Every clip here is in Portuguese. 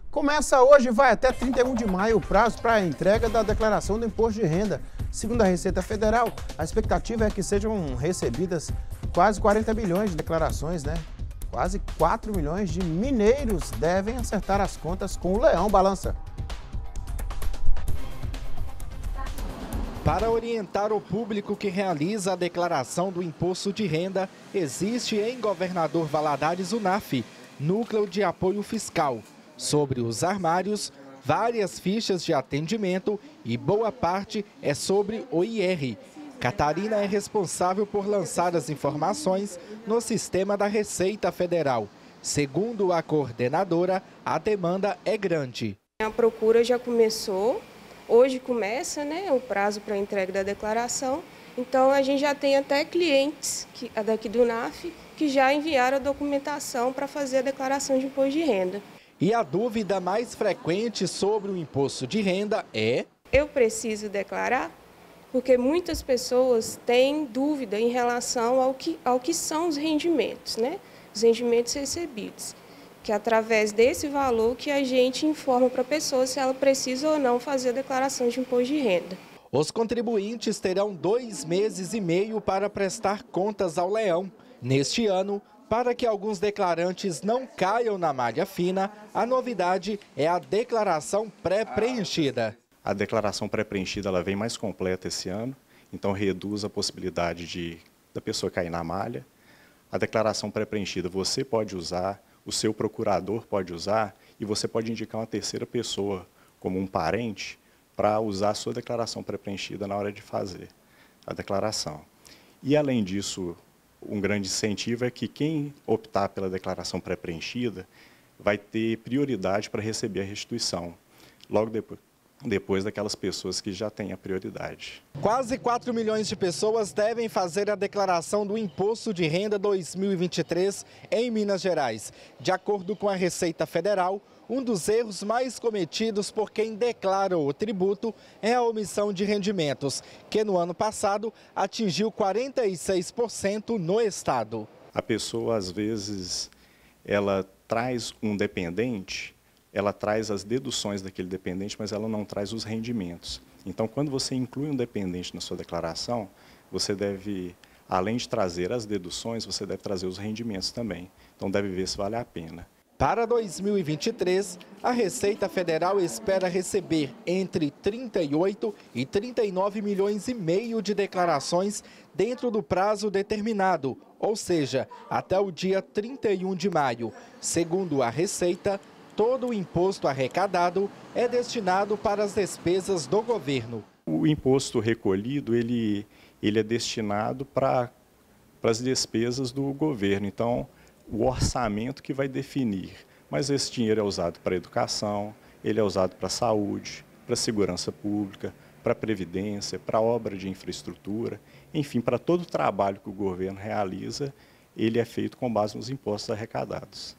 Começa hoje e vai até 31 de maio o prazo para a entrega da declaração do imposto de renda. Segundo a Receita Federal, a expectativa é que sejam recebidas quase 40 milhões de declarações, né? Quase 4 milhões de mineiros devem acertar as contas com o leão. Balança. Para orientar o público que realiza a declaração do imposto de renda, existe em Governador Valadares o NAF, Núcleo de Apoio Fiscal. Sobre os armários, várias fichas de atendimento e boa parte é sobre o IR. Catarina é responsável por lançar as informações no sistema da Receita Federal. Segundo a coordenadora, a demanda é grande. A procura já começou, hoje começa, né, o prazo para a entrega da declaração. Então a gente já tem até clientes daqui do NAF que já enviaram a documentação para fazer a declaração de imposto de renda. E a dúvida mais frequente sobre o imposto de renda é: eu preciso declarar? Porque muitas pessoas têm dúvida em relação ao que são os rendimentos, né? Os rendimentos recebidos, que é através desse valor que a gente informa para a pessoa se ela precisa ou não fazer a declaração de imposto de renda. Os contribuintes terão 2 meses e meio para prestar contas ao leão. Neste ano, para que alguns declarantes não caiam na malha fina, a novidade é a declaração pré-preenchida. A declaração pré-preenchida ela vem mais completa esse ano, então reduz a possibilidade da pessoa cair na malha. A declaração pré-preenchida você pode usar, o seu procurador pode usar e você pode indicar uma terceira pessoa, como um parente, para usar a sua declaração pré-preenchida na hora de fazer a declaração. E além disso, um grande incentivo é que quem optar pela declaração pré-preenchida vai ter prioridade para receber a restituição, logo depois daquelas pessoas que já têm a prioridade. Quase 4 milhões de pessoas devem fazer a declaração do Imposto de Renda 2023 em Minas Gerais. De acordo com a Receita Federal, um dos erros mais cometidos por quem declara o tributo é a omissão de rendimentos, que no ano passado atingiu 46% no estado. A pessoa, às vezes, ela traz um dependente, ela traz as deduções daquele dependente, mas ela não traz os rendimentos. Então, quando você inclui um dependente na sua declaração, você deve, além de trazer as deduções, você deve trazer os rendimentos também. Então, deve ver se vale a pena. Para 2023, a Receita Federal espera receber entre 38 e 39 milhões e meio de declarações dentro do prazo determinado, ou seja, até o dia 31 de maio. Segundo a Receita, todo o imposto arrecadado é destinado para as despesas do governo. O imposto recolhido ele é destinado para as despesas do governo, então o orçamento que vai definir. Mas esse dinheiro é usado para educação, ele é usado para saúde, para segurança pública, para previdência, para obra de infraestrutura, enfim, para todo o trabalho que o governo realiza, ele é feito com base nos impostos arrecadados.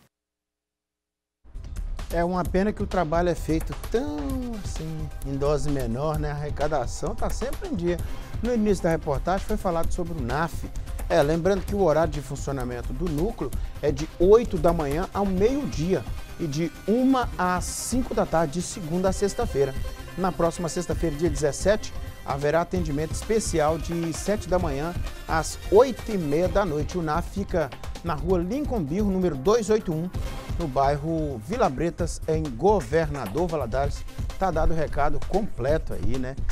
É uma pena que o trabalho é feito tão assim, em dose menor, né? A arrecadação está sempre em dia. No início da reportagem foi falado sobre o NAF. Lembrando que o horário de funcionamento do núcleo é de 8 da manhã ao meio-dia e de 1 às 5 da tarde, de segunda a sexta-feira. Na próxima sexta-feira, dia 17, haverá atendimento especial de 7 da manhã às 8h30 da noite. O NAF fica na rua Lincoln Birro, número 281, no bairro Vila Bretas, em Governador Valadares. Tá dado o recado completo aí, né?